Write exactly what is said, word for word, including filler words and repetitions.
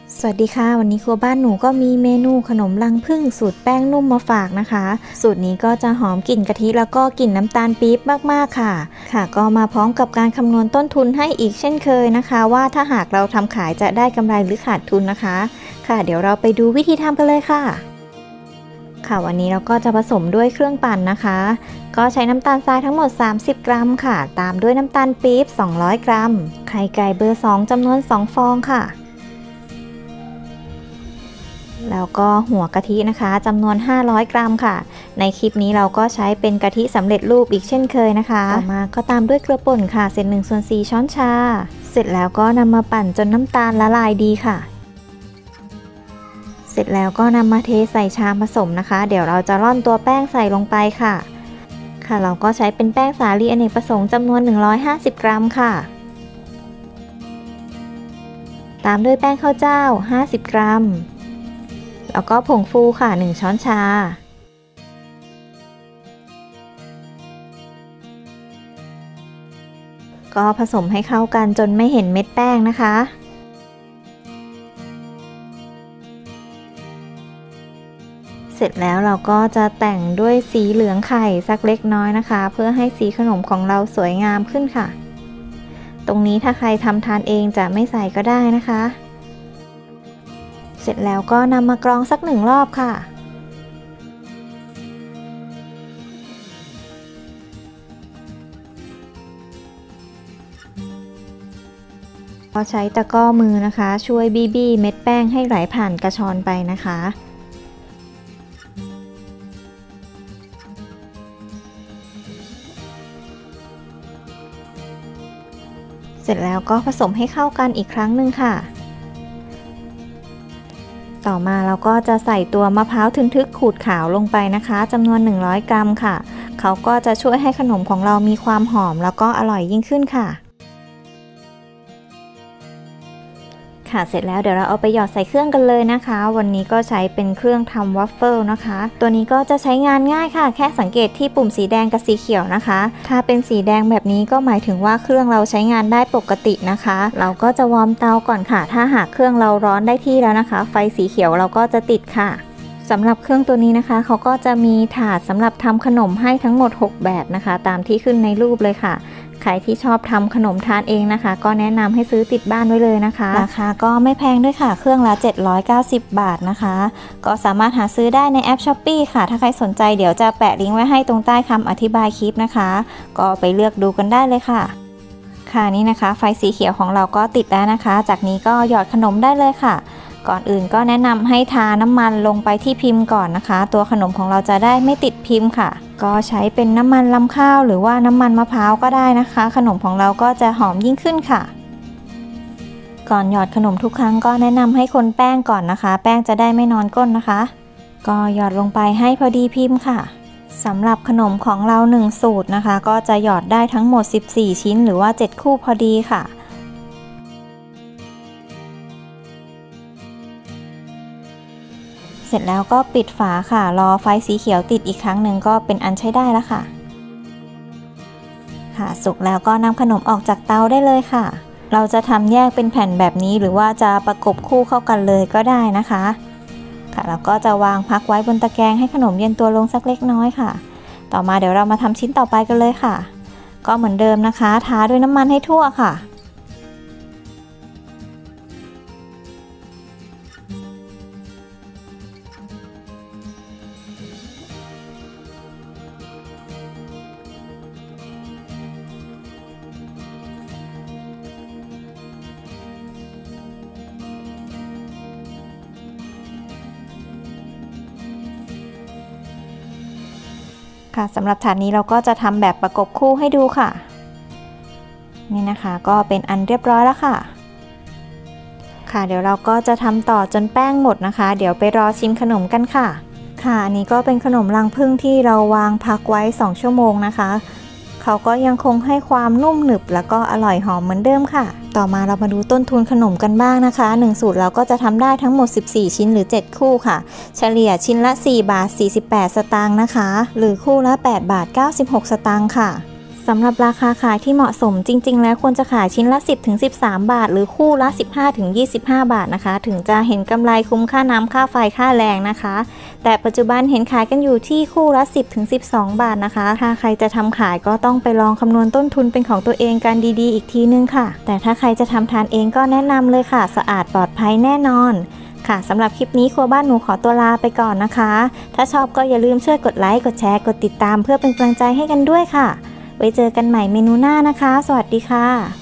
สวัสดีค่ะวันนี้ครัวบ้านหนูก็มีเมนูขนมรังผึ้งสูตรแป้งนุ่มมาฝากนะคะสูตรนี้ก็จะหอมกลิ่นกะทิแล้วก็กลิ่นน้ำตาลปี๊บมากๆค่ะค่ะก็มาพร้อมกับการคำนวณต้นทุนให้อีกเช่นเคยนะคะว่าถ้าหากเราทำขายจะได้กำไรหรือขาดทุนนะคะค่ะเดี๋ยวเราไปดูวิธีทำกันเลยค่ะค่ะวันนี้เราก็จะผสมด้วยเครื่องปั่นนะคะก็ใช้น้ำตาลทรายทั้งหมดสามสิบกรัมค่ะตามด้วยน้ำตาลปี๊บสองร้อยกรัมไข่ไก่เบอร์สองจำนวนสองฟองค่ะแล้วก็หัวกะทินะคะจำนวนห้าร้อยกรัมค่ะในคลิปนี้เราก็ใช้เป็นกะทิสำเร็จรูปอีกเช่นเคยนะคะต่อมาก็ตามด้วยเกลือป่นค่ะเศษหนึ่งส่วนสี่ช้อนชาเสร็จแล้วก็นำมาปั่นจนน้ำตาลละลายดีค่ะเสร็จแล้วก็นำมาเทใส่ชามผสมนะคะเดี๋ยวเราจะร่อนตัวแป้งใส่ลงไปค่ะค่ะเราก็ใช้เป็นแป้งสาลีอเนกประสงค์จำนวนหนึ่งร้อยห้าสิบกรัมค่ะตามด้วยแป้งข้าวเจ้าห้าสิบกรัมแล้วก็ผงฟูค่ะหนึ่งช้อนชาก็ผสมให้เข้ากันจนไม่เห็นเม็ดแป้งนะคะเสร็จแล้วเราก็จะแต่งด้วยสีเหลืองไข่สักเล็กน้อยนะคะเพื่อให้สีขนมของเราสวยงามขึ้นค่ะตรงนี้ถ้าใครทำทานเองจะไม่ใส่ก็ได้นะคะเสร็จแล้วก็นำมากรองสักหนึ่งรอบค่ะก็ใช้ตะกร้อมือนะคะช่วยบี้บี้เม็ดแป้งให้ไหลผ่านกระชอนไปนะคะเสร็จแล้วก็ผสมให้เข้ากันอีกครั้งหนึ่งค่ะต่อมาเราก็จะใส่ตัวมะพร้าวทึนทึกขูดขาวลงไปนะคะจำนวนหนึ่งร้อยกรัมค่ะเขาก็จะช่วยให้ขนมของเรามีความหอมแล้วก็อร่อยยิ่งขึ้นค่ะค่ะเสร็จแล้วเดี๋ยวเราเอาไปหยอดใส่เครื่องกันเลยนะคะวันนี้ก็ใช้เป็นเครื่องทำวัฟเฟิลนะคะตัวนี้ก็จะใช้งานง่ายค่ะแค่สังเกตที่ปุ่มสีแดงกับสีเขียวนะคะถ้าเป็นสีแดงแบบนี้ก็หมายถึงว่าเครื่องเราใช้งานได้ปกตินะคะเราก็จะวอร์มเตาก่อนค่ะถ้าหากเครื่องเราร้อนได้ที่แล้วนะคะไฟสีเขียวเราก็จะติดค่ะสำหรับเครื่องตัวนี้นะคะเขาก็จะมีถาดสำหรับทำขนมให้ทั้งหมดหกแบบนะคะตามที่ขึ้นในรูปเลยค่ะใครที่ชอบทำขนมทานเองนะคะก็แนะนำให้ซื้อติดบ้านไว้เลยนะคะราคาก็ไม่แพงด้วยค่ะเครื่องละเจ็ดร้อยเก้าสิบบาทนะคะก็สามารถหาซื้อได้ในแอป ช้อปปี้ ค่ะถ้าใครสนใจเดี๋ยวจะแปะลิงก์ไว้ให้ตรงใต้คำอธิบายคลิปนะคะก็ไปเลือกดูกันได้เลยค่ะค่ะนี่นะคะไฟสีเขียวของเราก็ติดแล้วนะคะจากนี้ก็หยอดขนมได้เลยค่ะก่อนอื่นก็แนะนำให้ทาน้ำมันลงไปที่พิมพ์ก่อนนะคะตัวขนมของเราจะได้ไม่ติดพิมพ์ค่ะก็ใช้เป็นน้ำมันลำข้าวหรือว่าน้ำมันมะพร้าวก็ได้นะคะขนมของเราก็จะหอมยิ่งขึ้นค่ะก่อนหยอดขนมทุกครั้งก็แนะนำให้คนแป้งก่อนนะคะแป้งจะได้ไม่นอนก้นนะคะก็หยอดลงไปให้พอดีพิมพ์ค่ะสำหรับขนมของเราหนึ่งสูตรนะคะก็จะหยอดได้ทั้งหมดสิบสี่ชิ้นหรือว่าเจ็ดคู่พอดีค่ะเสร็จแล้วก็ปิดฝาค่ะรอไฟสีเขียวติดอีกครั้งหนึ่งก็เป็นอันใช้ได้แล้วค่ะค่ะสุกแล้วก็นำขนมออกจากเตาได้เลยค่ะเราจะทำแยกเป็นแผ่นแบบนี้หรือว่าจะประกบคู่เข้ากันเลยก็ได้นะคะค่ะแล้วก็จะวางพักไว้บนตะแกรงให้ขนมเย็นตัวลงสักเล็กน้อยค่ะต่อมาเดี๋ยวเรามาทำชิ้นต่อไปกันเลยค่ะก็เหมือนเดิมนะคะทาด้วยน้ำมันให้ทั่วค่ะค่ะสำหรับถาดนี้เราก็จะทำแบบประกบคู่ให้ดูค่ะนี่นะคะก็เป็นอันเรียบร้อยแล้วค่ะค่ะเดี๋ยวเราก็จะทำต่อจนแป้งหมดนะคะเดี๋ยวไปรอชิมขนมกันค่ะค่ะอันนี้ก็เป็นขนมรังผึ้งที่เราวางพักไว้สองชั่วโมงนะคะเขาก็ยังคงให้ความนุ่มหนึบแล้วก็อร่อยหอมเหมือนเดิมค่ะต่อมาเรามาดูต้นทุนขนมกันบ้างนะคะหนึ่งสูตรเราก็จะทำได้ทั้งหมดสิบสี่ชิ้นหรือเจ็ดคู่ค่ะเฉลี่ยชิ้นละสี่บาทสี่สิบแปดสตางค์นะคะหรือคู่ละแปดบาทเก้าสิบหกสตางค์ค่ะสสำหรับราคาขายที่เหมาะสมจริงๆแล้วควรจะขายชิ้นละ สิบถึงสิบสาม บาทหรือคู่ละ สิบห้าถึงยี่สิบห้า บาทนะคะถึงจะเห็นกำไรคุ้มค่าน้ำค่าไฟค่าแรงนะคะแต่ปัจจุบันเห็นขายกันอยู่ที่คู่ละ สิบถึงสิบสอง บาทนะคะถ้าใครจะทำขายก็ต้องไปลองคำนวณต้นทุนเป็นของตัวเองกันดีๆอีกทีนึงค่ะแต่ถ้าใครจะทำทานเองก็แนะนำเลยค่ะสะอาดปลอดภัยแน่นอนค่ะสำหรับคลิปนี้ครัวบ้านหนูขอตัวลาไปก่อนนะคะถ้าชอบก็อย่าลืมช่วยกดไลค์กดแชร์กดติดตามเพื่อเป็นกำลังใจให้กันด้วยค่ะไว้เจอกันใหม่เมนูหน้านะคะสวัสดีค่ะ